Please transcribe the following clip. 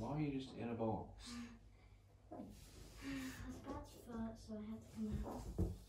Why are you just in a box? I was bad foot, so I had to come out.